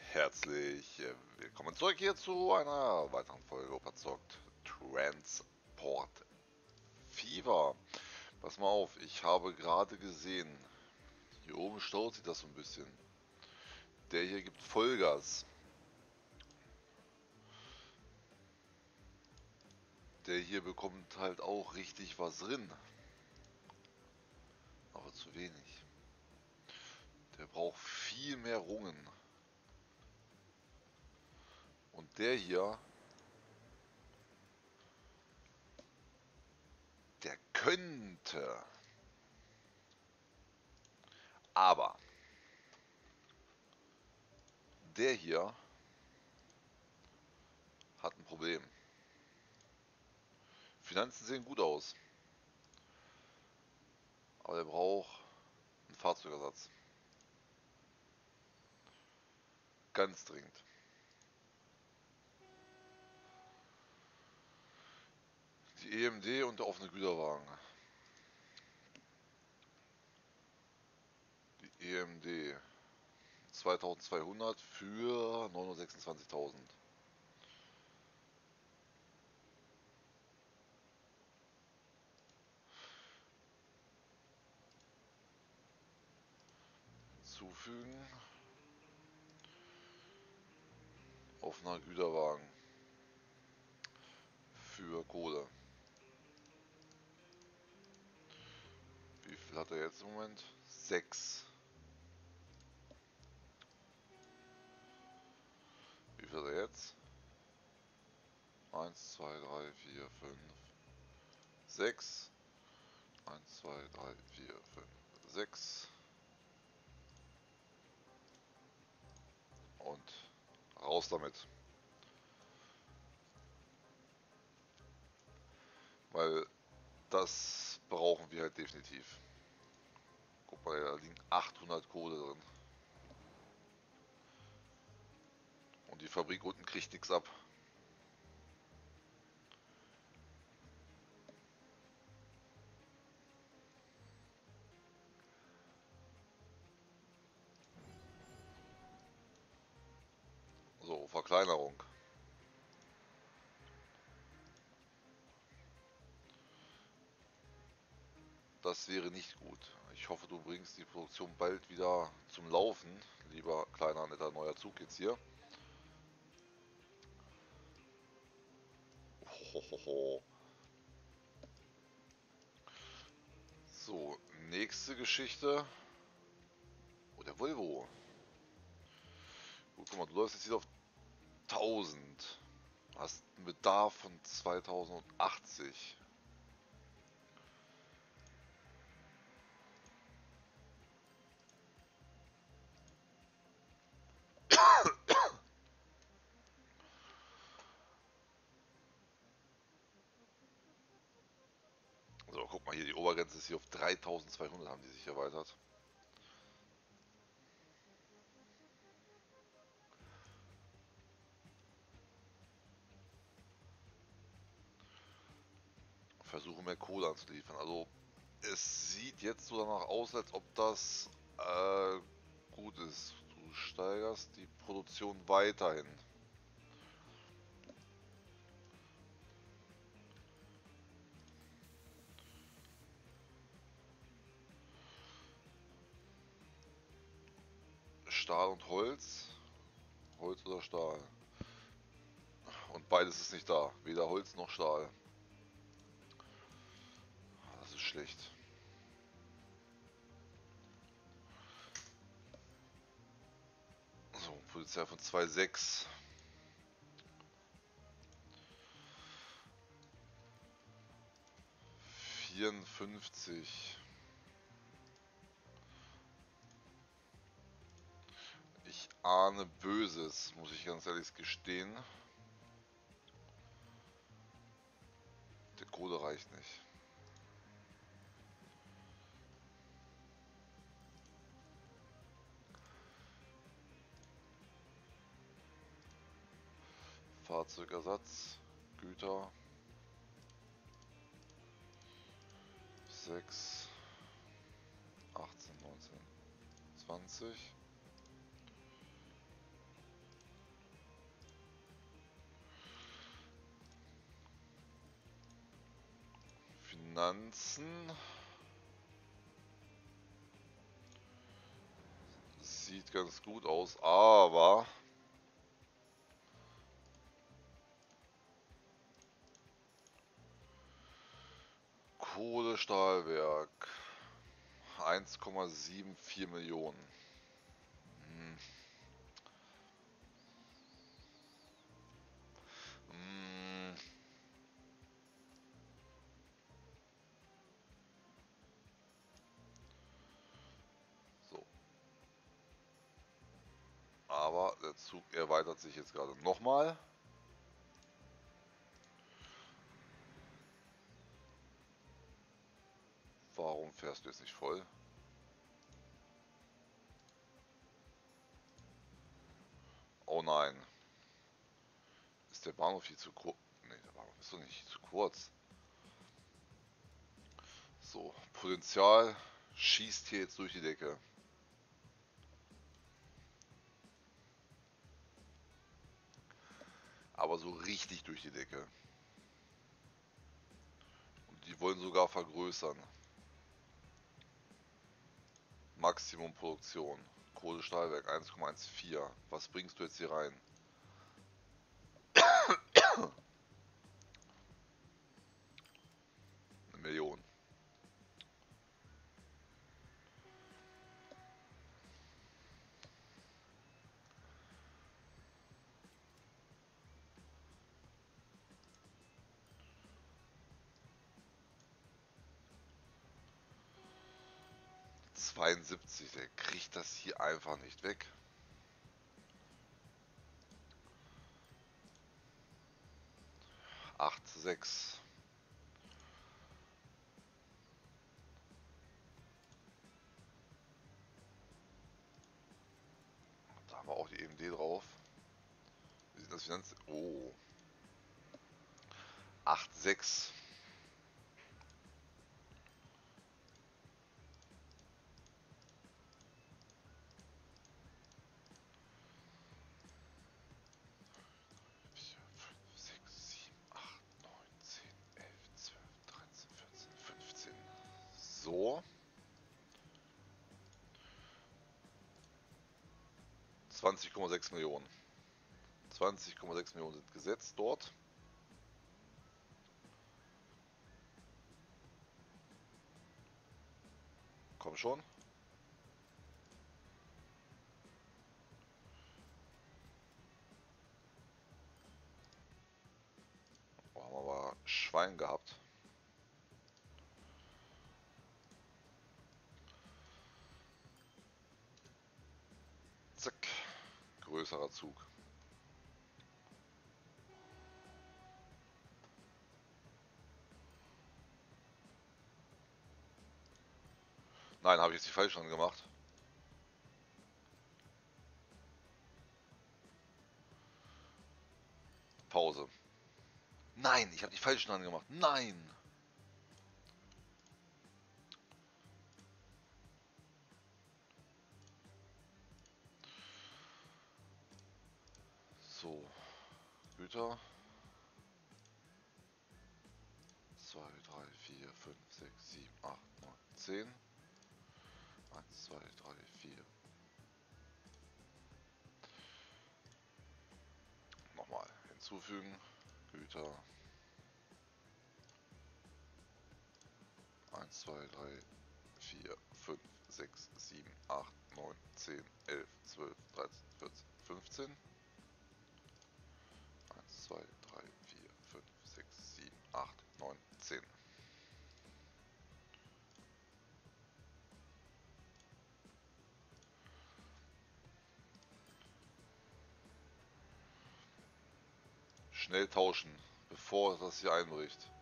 Herzlich willkommen zurück hier zu einer weiteren Folge Operzockt Transport Fever. Pass mal auf, ich habe gerade gesehen, hier oben staut sich das so ein bisschen. Der hier gibt Vollgas. Der hier bekommt halt auch richtig was drin. Aber zu wenig. Der braucht viel mehr Rungen. Und der hier, der könnte. Aber der hier hat ein Problem. Finanzen sehen gut aus. Aber er braucht einen Fahrzeugersatz. Ganz dringend. Die EMD und der offene Güterwagen. Die EMD 2200 für 926.000. Hinzufügen. Offener Güterwagen für Kohle. Wie viel hat er jetzt im Moment? 6. Wie viel hat er jetzt? 1, 2, 3, 4, 5, 6. 1, 2, 3, 4, 5, 6. Und raus damit. Weil das brauchen wir halt definitiv. Guck mal, da liegen 800 Kohle drin. Und die Fabrik unten kriegt nichts ab. So, Verkleinerung. Das wäre nicht gut. Ich hoffe, du bringst die Produktion bald wieder zum Laufen. Lieber kleiner, netter, neuer Zug jetzt hier. Hohoho. So, nächste Geschichte. Oh, der Volvo. Gut, guck mal, du läufst jetzt wieder auf 1000. Hast einen Bedarf von 2080. So, guck mal hier, die Obergrenze ist hier auf 3200, haben die sich erweitert. Versuche mehr Kohle anzuliefern. Also, es sieht jetzt so danach aus, als ob das gut ist. Du steigerst die Produktion weiterhin. Stahl und Holz. Holz oder Stahl. Und beides ist nicht da. Weder Holz noch Stahl. Das ist schlecht. So, Potenzial von 2,6. 54. Ich ahne Böses, muss ich ganz ehrlich gestehen. Der Kohle reicht nicht. Fahrzeugersatz, Güter, 6, 18, 19, 20. Finanzen. Sieht ganz gut aus, aber Kohlestahlwerk 1,74 Millionen. Hm. Hm. So, aber der Zug erweitert sich jetzt gerade nochmal. Warum fährst du jetzt nicht voll? Oh nein. Ist der Bahnhof viel zu kurz? Ne, der Bahnhof ist doch nicht zu kurz. So, Potenzial schießt hier jetzt durch die Decke. Aber so richtig durch die Decke. Und die wollen sogar vergrößern. Maximum Produktion. Kohlestahlwerk 1,14. Was bringst du jetzt hier rein? Eine Million. ...72, der kriegt das hier einfach nicht weg. ...8 zu 6. Da haben wir auch die EMD drauf. Wie sieht das Finanz... Oh. 8 6. So. 20,6 Millionen. 20,6 Millionen sind gesetzt dort. Komm schon. Oh, haben wir aber Schwein gehabt. Zack. Größerer Zug. Nein, habe ich jetzt die falschen gemacht. Pause. Nein, ich habe die falschen angemacht. Nein. So. Güter. 2, 3, 4, 5, 6, 7, 8, 9, 10. 1, 2, 3, 4. Nochmal hinzufügen. Güter. 1, 2, 3, 4, 5, 6, 7, 8, 9, 10, 11, 12, 13, 14, 15. 1, 2, 3, 4, 5, 6, 7, 8, 9, 10. Schnell tauschen, bevor das hier einbricht.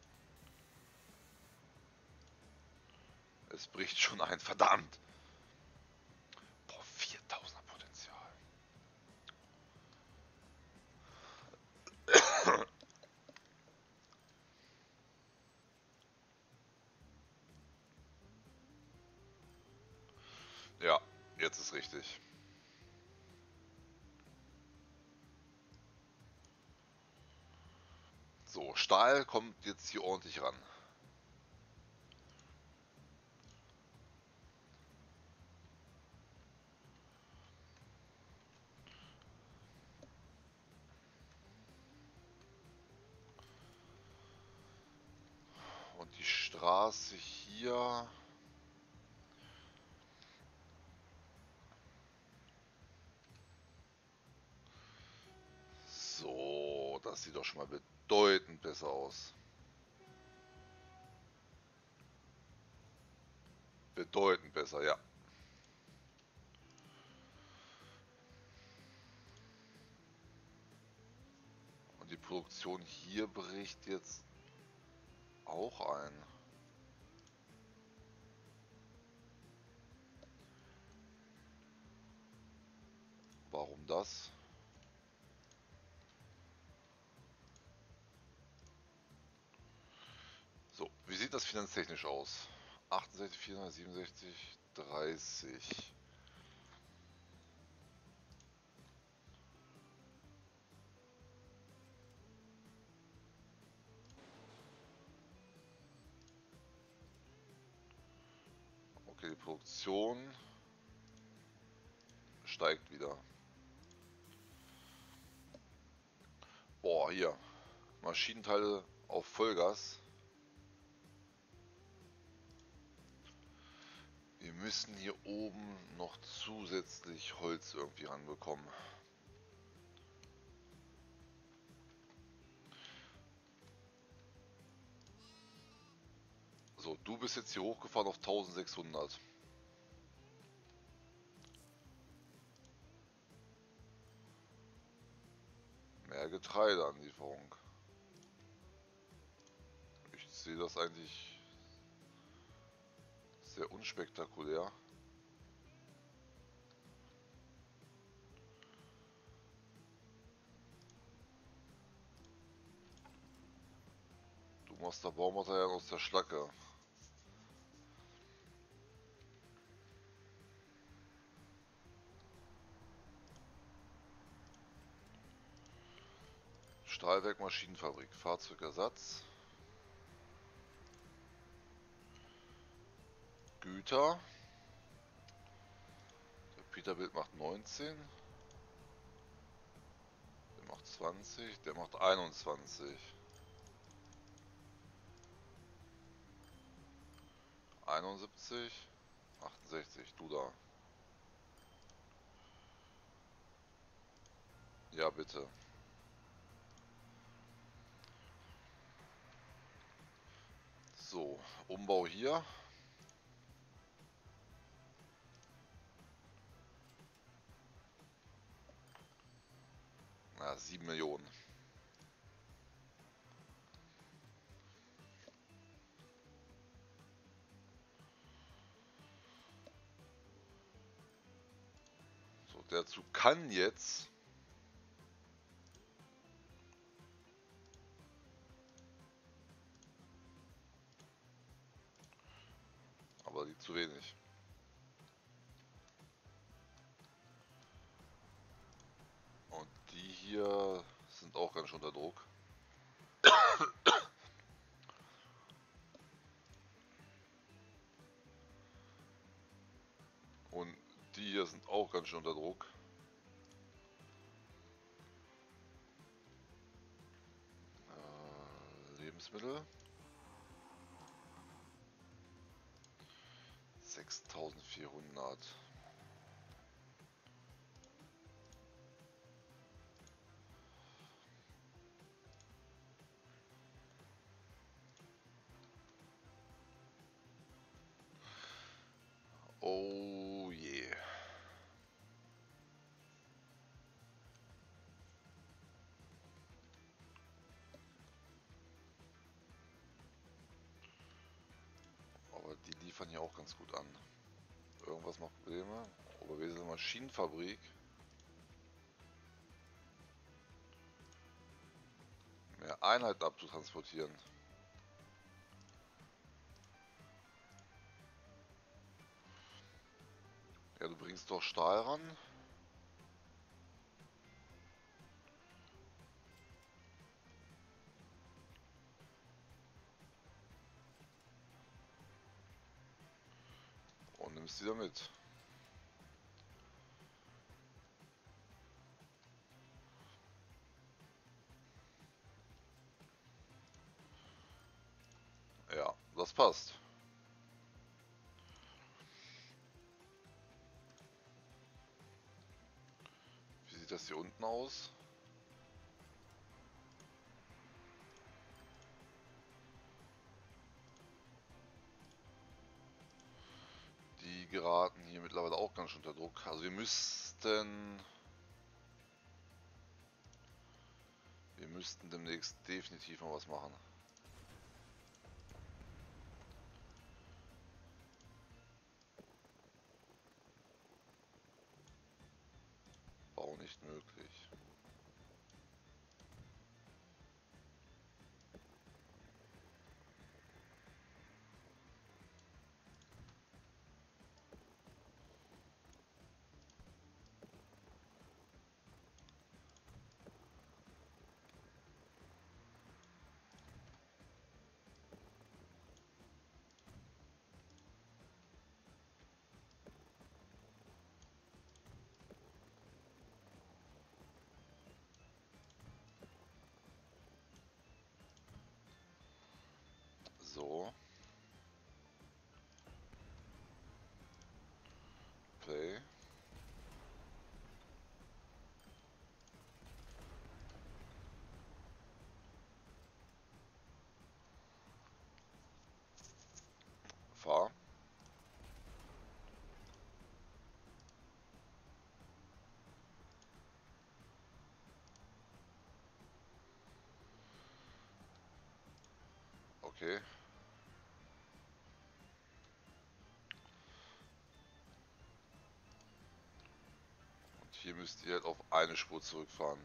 Es bricht schon ein, verdammt! Boah, 4000er Potenzial. Ja, jetzt ist richtig. So, Stahl kommt jetzt hier ordentlich ran. Straße hier. So, das sieht doch schon mal bedeutend besser aus. Bedeutend besser, ja. Und die Produktion hier bricht jetzt auch ein. Warum das? So, wie sieht das finanztechnisch aus? 68, 467, 30. Okay, die Produktion steigt wieder. Boah, hier. Maschinenteile auf Vollgas. Wir müssen hier oben noch zusätzlich Holz irgendwie ranbekommen. So, du bist jetzt hier hochgefahren auf 1600. Mehr Getreideanlieferung. Ich sehe das eigentlich sehr unspektakulär. Du machst da Baumaterial aus der Schlacke. Stahlwerk, Maschinenfabrik, Fahrzeugersatz. Güter. Der Peterbilt macht 19. Der macht 20. Der macht 21. 71. 68. Du da. Ja, bitte. So, Umbau hier. Na, 7 Millionen. So, der Zug kann jetzt. Aber liegt zu wenig. Und die hier sind auch ganz schön unter Druck. Und die hier sind auch ganz schön unter Druck. Lebensmittel. 6400. Oh je. Aber die liefern hier auch ganz gut an. Irgendwas macht Probleme. Oberwesel Maschinenfabrik. Mehr Einheiten abzutransportieren. Ja, du bringst doch Stahl ran. Und nimmst die da mit. Ja, das passt. Wie sieht das hier unten aus? Die geraten hier mittlerweile auch ganz schön unter Druck. Also wir müssten demnächst definitiv mal was machen. Bau nicht möglich. So. Play. Fahr. Okay. Und hier müsst ihr halt auf eine Spur zurückfahren.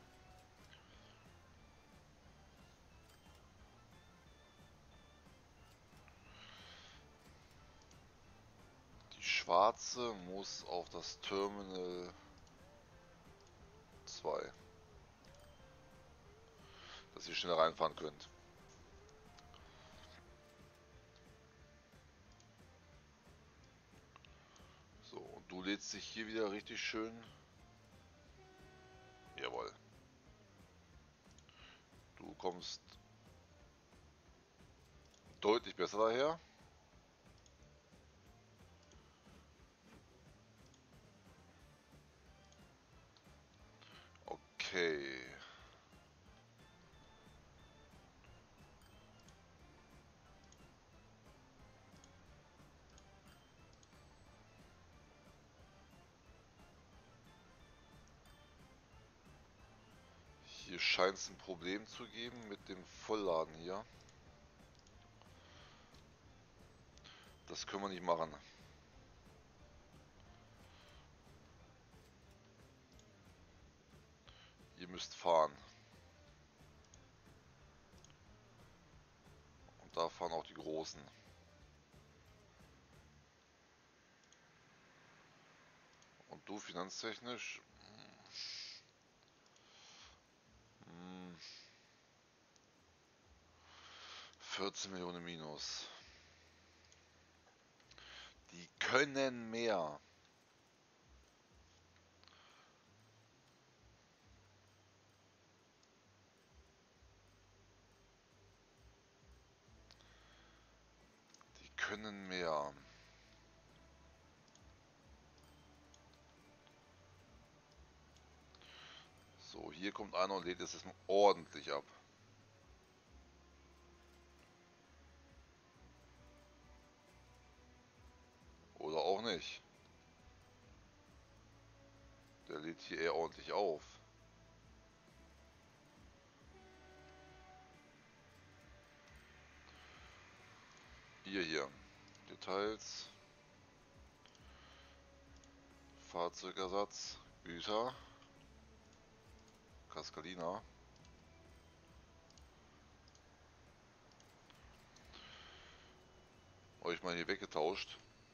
Die schwarze muss auf das Terminal 2, dass ihr schneller reinfahren könnt. So, und du lädst dich hier wieder richtig schön. Jawohl. Du kommst deutlich besser daher. Okay. Hier scheint es ein Problem zu geben mit dem Vollladen hier. Das können wir nicht machen. Ihr müsst fahren. Und da fahren auch die Großen. Und du finanztechnisch? 14 Millionen minus. Die können mehr. Die können mehr. So, hier kommt einer und lädt es jetzt ordentlich ab. Oder auch nicht. Der lädt hier eher ordentlich auf. Hier. Details. Fahrzeugersatz. Güter. Cascalina. Euch mal hier weggetauscht.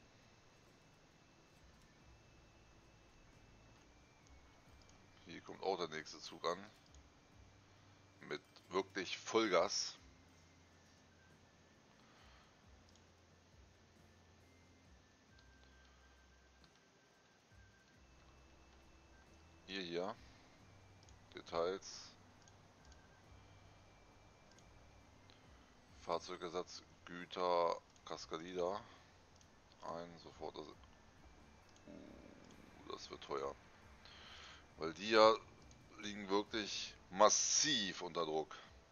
Hier kommt auch der nächste Zug an. Mit wirklich Vollgas. Hier. Details. Fahrzeugersatz Güter, Cascadida. Sofort. Das wird teuer. Weil die ja liegen wirklich massiv unter Druck.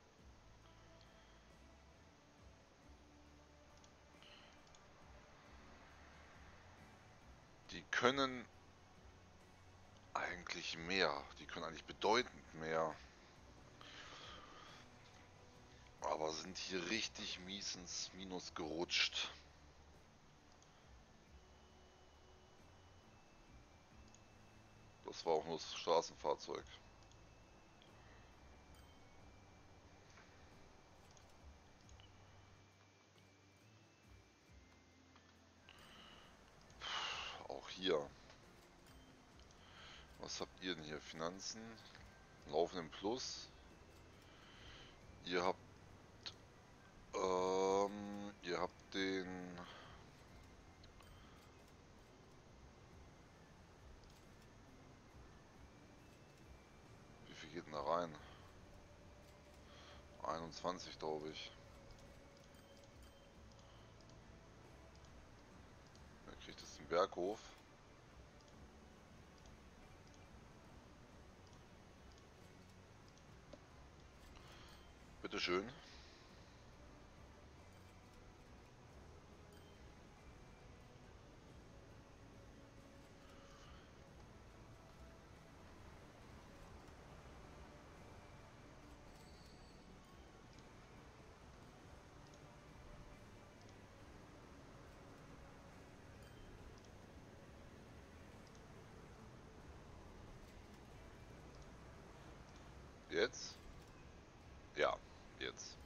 Die können eigentlich mehr. Die können eigentlich bedeutend mehr. Aber sind hier richtig mies ins Minus gerutscht. Das war auch nur das Straßenfahrzeug. Auch hier. Was habt ihr denn hier? Finanzen, laufenden Plus. Ihr habt den... Wie viel geht denn da rein? 21, glaube ich. Wer kriegt jetzt den Berghof? Bitteschön. Jetzt? Ja, jetzt.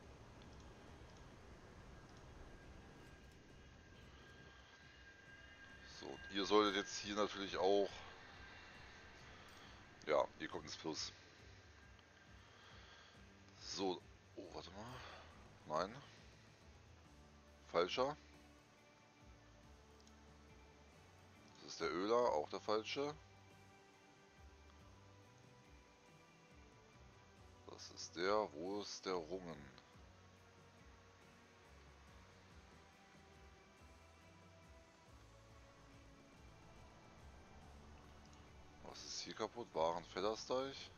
So, ihr solltet jetzt hier natürlich auch... Ja, ihr kommt ins Plus. So, oh, warte mal. Nein. Falscher. Das ist der Öler, auch der falsche. Das ist der, wo ist der Rungen? Was ist hier kaputt? Waren Feddersteich?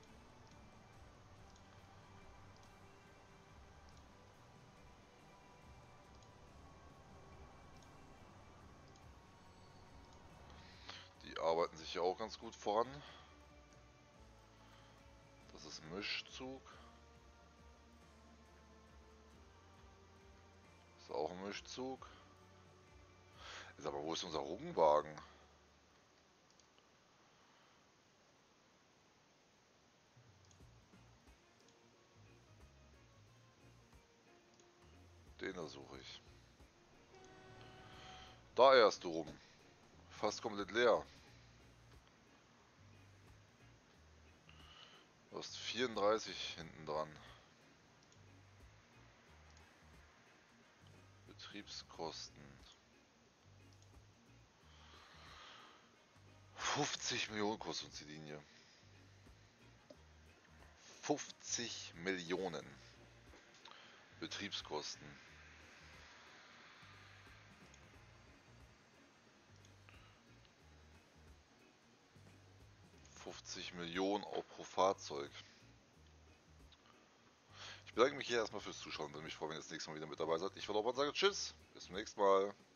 Die arbeiten sich ja auch ganz gut voran. Das ist ein Mischzug. Das ist auch ein Mischzug. Ist aber, wo ist unser Ruggenwagen? Den da suche ich. Da erst du rum. Fast komplett leer. Du hast 34 hinten dran. Betriebskosten. 50 Millionen kostet uns die Linie. 50 Millionen Betriebskosten. 50 Millionen auch pro Fahrzeug. Ich bedanke mich hier erstmal fürs Zuschauen. Würde mich freuen, wenn ihr das nächste Mal wieder mit dabei seid. Ich war Robert und sage Tschüss. Bis zum nächsten Mal.